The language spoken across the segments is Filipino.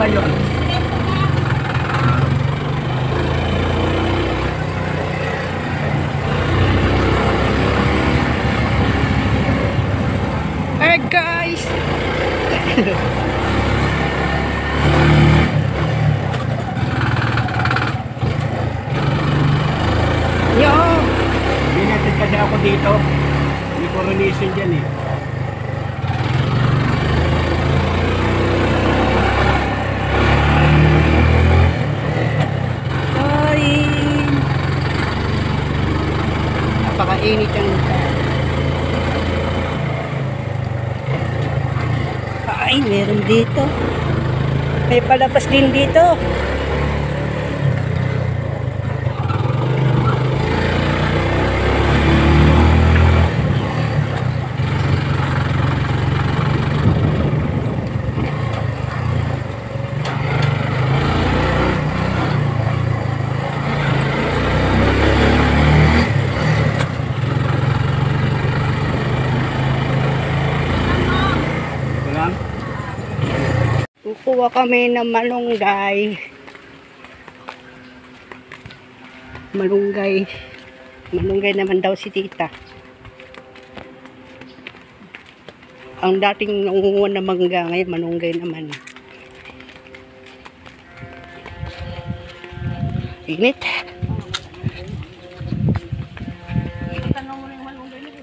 pala yun. Hey guys! Yo! Binatid kasi ako dito. May coronation dyan eh. Kain! Napakainit ang lugar. Ay, meron dito. May palabas din dito. Kukuha kami ng malunggay. Malunggay. Malunggay naman daw si tita. Ang dating nangunguha na mangga, ngayon malunggay naman. Init. Tanong mo na yung malunggay nito.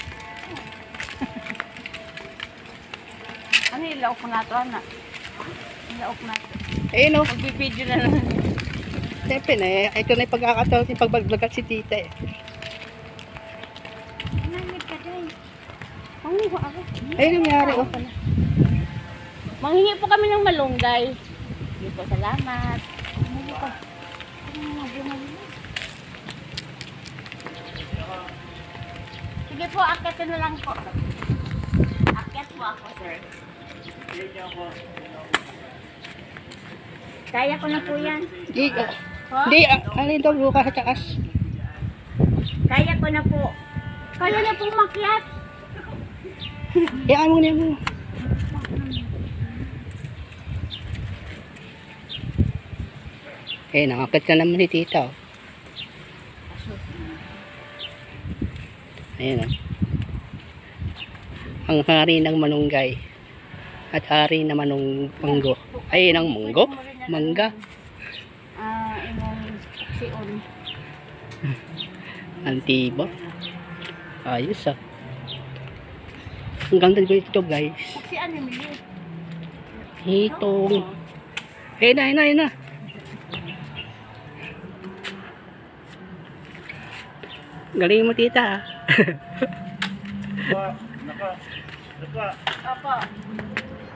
Ano yung laok ko na ito, anak? Laok na ito. Ayun o. Magbibideo na lang. Siyempre na eh. Ito na yung pagkakataon yung pagbagbagat si tita eh. Nangyay ka dyan. Manguha ako. Ayun nangyari o. Manghingi po kami ng malunggay. Sige po, salamat. Sige po, akyatin na lang po. Akyat po ako, sir. Kaya ko na po yan. Di, Po? di, ano ito, bukas sa taas. Kaya ko na po. Kaya na po makyat. Iyaan mo na mo. Eh, nakakit ka naman ni tita. Oh. Ayan o. Ang hari ng malunggay. At hari naman ng manggo. Ay, ng manggo? Mangga. Imong siyon. Antiba. Ayos ah. Ang ganda ba ito guys? Si ano, Emily? Hitong. Ayun na, ayun na, ayun na. Galing mo tita ah. Apa.